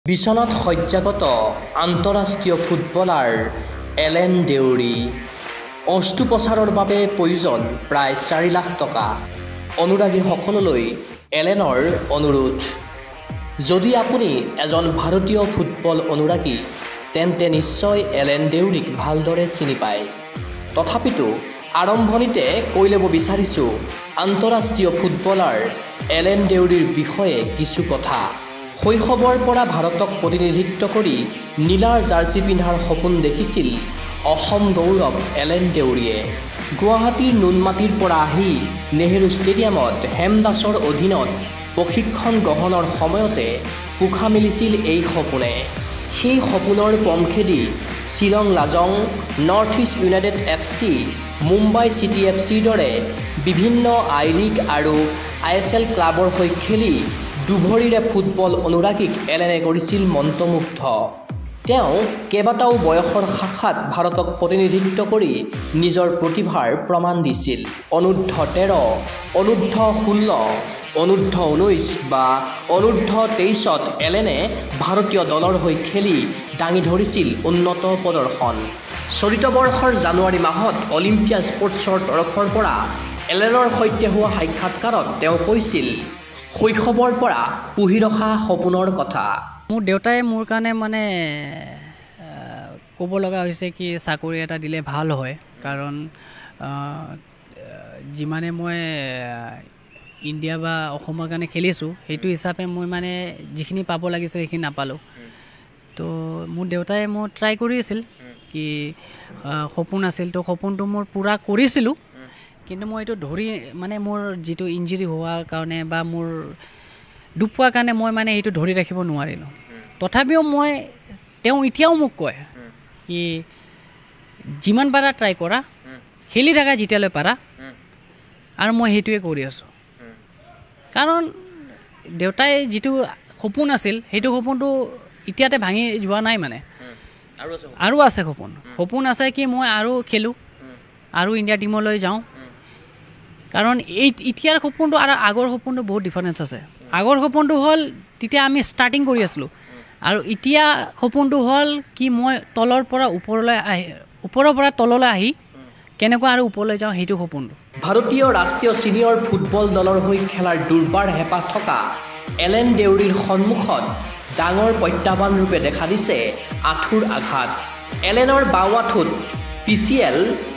বিছনাত শয্যাগত আন্তঃৰাষ্ট্ৰীয় ফুটবলাৰ এলেন দেউৰী অস্ত্ৰোপচাৰৰ বাবে প্ৰয়োজন প্ৰায় 4 লাখ টকা। অনুৰাগীসকললৈ এলেনৰ অনুৰোধ। যদি আপুনি এজন ভাৰতীয় ফুটবল অনুৰাগী তেন্তে নিশ্চয় এলেন দেউৰীক ভালদৰে চিনি পায়। তথাপিতো আৰম্ভণিতে কৈ ল'ব বিচাৰিছোঁ আন্তঃৰাষ্ট্ৰীয় ফুটবলাৰ এলেন দেউৰীৰ বিষয়ে কিছু কথা। শৈশৱৰ পৰা ভাৰতক প্ৰতিনিধিত্ব কৰি নীলাৰ জাৰ্চি পিন্ধাৰ সপোন দেখিছিল অসম গৌৰৱ এলেন দেউৰীয়ে। গুৱাহাটীৰ নুনমাটিৰ পৰা আহি নেহেৰু ষ্টেডিয়ামত হেমদাসৰ অধীনত প্ৰশিক্ষণ গ্ৰহণৰ সময়তে পোখা মেলিছিল এই সপোনে। সেই সপোনৰ পমখেদি Shillong Lajong, North East United FC, Mumbai City FCৰ দৰে বিভিন্ন আই লীগ আৰু ISL ক্লাবৰ হৈ খেলি দুভৰিৰে ফুটবল অনুৰাগীক এলেনে কৰিছিল মন্ত্ৰমুগ্ধ। তেওঁ কেইবাটাও বয়সৰ শাখাত ভাৰতক প্ৰতিনিধিত্ব কৰি নিজৰ প্ৰতিভাৰ প্ৰমাণ দিছিল। অনূৰ্ধ্ব 13, অনূৰ্ধ্ব 16, অনূৰ্ধ্ব 19 বা অনূৰ্ধ্ব 23ত এলেনে ভাৰতীয় দলৰ হৈ খেলি দাঙি ধৰিছিল উন্নত প্ৰদৰ্শন। চলিত বৰ্ষৰ জানুৱাৰী মাহত অলিম্পিয়া স্পৰ্টছৰ তৰফৰ পৰা এলেনৰ সৈতে হোৱা সাক্ষাৎকাৰত তেওঁ কৈছিল শৈশৱৰ পৰা পুহি ৰখা সপোনৰ কথা। মোৰ দেউতাই মোৰ কাৰণে মানে ক'ব লগা হৈছে কি চাকৰি এটা দিলে ভাল হয়, কাৰণ যিমানে মই ইণ্ডিয়া বা অসমৰ কাৰণে খেলিছোঁ সেইটো হিচাপে মই মানে যিখিনি পাব লাগিছিল সেইখিনি নাপালোঁ। তো মোৰ দেউতাই মোৰ ট্ৰাই কৰি আছিল কি সপোন আছিল, তো সপোনটো মোৰ পূৰা কৰিছিলোঁ, কিন্তু মই এইটো ধৰি মানে মোৰ যিটো ইঞ্জুৰি হোৱাৰ কাৰণে বা মোৰ দুখ পোৱাৰ কাৰণে মই মানে এইটো ধৰি ৰাখিব নোৱাৰিলোঁ। তথাপিও তেওঁ এতিয়াও মোক কয় কি যিমান পাৰা ট্ৰাই কৰা, খেলি থাকা যেতিয়ালৈ পাৰা, আৰু মই সেইটোৱে কৰি আছোঁ। কাৰণ দেউতাই যিটো সপোন আছিল সেইটো সপোনটো এতিয়াতে ভাঙি যোৱা নাই, মানে আৰু আছে সপোন আছে কি মই আৰু খেলোঁ আৰু ইণ্ডিয়া টীমলৈ যাওঁ। কাৰণ এতিয়াৰ সপোনটো আৰু আগৰ সপোনটো বহুত ডিফাৰেঞ্চ আছে। আগৰ সপোনটো হ'ল তেতিয়া আমি ষ্টাৰ্টিং কৰি আছিলোঁ, আৰু এতিয়া সপোনটো হ'ল কি মই তলৰ পৰা ওপৰলৈ আহি, ওপৰৰ পৰা তললৈ আহি কেনেকুৱা আৰু ওপৰলৈ যাওঁ, সেইটো সপোনটো। ভাৰতীয় ৰাষ্ট্ৰীয় ছিনিয়ৰ ফুটবল দলৰ হৈ খেলাৰ দুৰ্বাৰ হেঁপাহ থকা এলেন দেউৰীৰ সন্মুখত ডাঙৰ প্ৰত্যাহ্বান ৰূপে দেখা দিছে আঁঠুৰ আঘাত। এলেনৰ বাওঁ আঁঠুত PCL,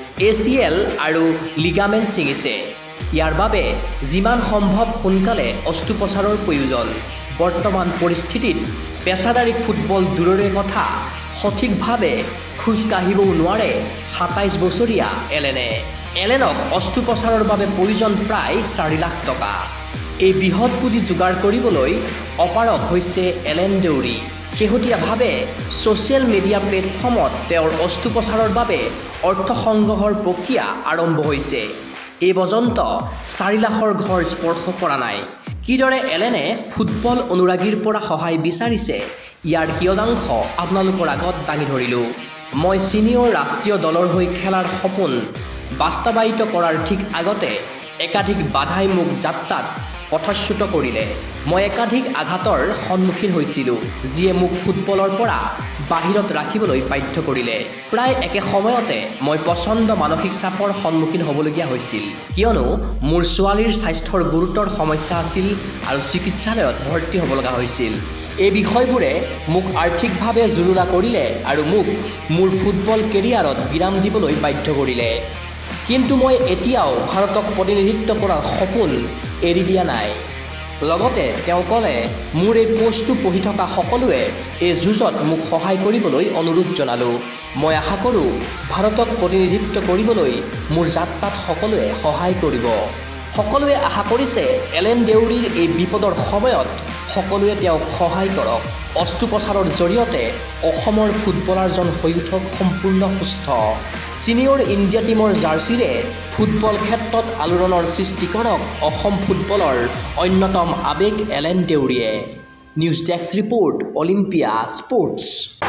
ACL আৰু লিগামেণ্ট ছিঙিছে। ইয়াৰ বাবে যিমান সম্ভৱ সোনকালে অস্ত্ৰোপচাৰৰ প্ৰয়োজন। বৰ্তমান পৰিস্থিতিত পেছাদাৰী ফুটবল দূৰৰে কথা, সঠিকভাৱে খোজ কাঢ়িবও নোৱাৰে 27 বছৰীয়া এলেনে। এলেনক অস্ত্ৰোপচাৰৰ বাবে প্ৰয়োজন প্ৰায় 4 লাখ টকা। এই বৃহৎ পুঁজি যোগাৰ কৰিবলৈ অপাৰগ হৈছে এলেন দেউৰী। শেহতীয়াভাৱে ছ'চিয়েল মিডিয়া প্লেটফৰ্মত তেওঁৰ অস্ত্ৰোপচাৰৰ বাবে অৰ্থ সংগ্ৰহৰ প্ৰক্ৰিয়া আৰম্ভ হৈছে। এই পৰ্যন্ত 4 লাখৰ ঘৰ স্পৰ্শ কৰা নাই। কিদৰে এলেনে ফুটবল অনুৰাগীৰ পৰা সহায় বিচাৰিছে, ইয়াৰ কিয়দাংশ আপোনালোকৰ আগত দাঙি ধৰিলোঁ। মই ছিনিয়ৰ ৰাষ্ট্ৰীয় দলৰ হৈ খেলাৰ সপোন বাস্তৱায়িত কৰাৰ ঠিক আগতে একাধিক বাধাই মোক যাত্ৰাত পথচ্যুত কৰিলে। মই একাধিক আঘাতৰ সন্মুখীন হৈছিলোঁ, যিয়ে মোক ফুটবলৰ পৰা বাহিৰত ৰাখিবলৈ বাধ্য কৰিলে। প্ৰায় একে সময়তে মই প্ৰচণ্ড মানসিক চাপৰ সন্মুখীন হ'বলগীয়া হৈছিল, কিয়নো মোৰ ছোৱালীৰ স্বাস্থ্যৰ গুৰুতৰ সমস্যা আছিল আৰু চিকিৎসালয়ত ভৰ্তি হ'ব লগা হৈছিল। এই বিষয়বোৰে মোক আৰ্থিকভাৱে জুৰুলা কৰিলে আৰু মোক মোৰ ফুটবল কেৰিয়াৰত বিৰাম দিবলৈ বাধ্য কৰিলে। কিন্তু মই এতিয়াও ভাৰতক প্ৰতিনিধিত্ব কৰাৰ সপোন এৰি দিয়া নাই। লগতে তেওঁ ক'লে মোৰ এই পোষ্টটো পঢ়ি থকা সকলোৱে এই যুঁজত মোক সহায় কৰিবলৈ অনুৰোধ জনালোঁ। মই আশা কৰোঁ ভাৰতক প্ৰতিনিধিত্ব কৰিবলৈ মোৰ যাত্ৰাত সকলোৱে সহায় কৰিব। সকলোৱে আশা কৰিছে এলেন দেউৰীৰ এই বিপদৰ সময়ত সকলোৱে তেওঁক সহায় কৰক। অস্ত্ৰোপচাৰৰ জৰিয়তে অসমৰ ফুটবলাৰজন হৈ উঠক সম্পূৰ্ণ সুস্থ। ছিনিয়ৰ ইণ্ডিয়া টীমৰ জাৰ্চিৰে ফুটবল ক্ষেত্ৰত আলোড়নৰ সৃষ্টি কৰক অসম ফুটবলৰ অন্যতম আৱেগ এলেন দেউৰীয়ে। News desk report, Olympia sports.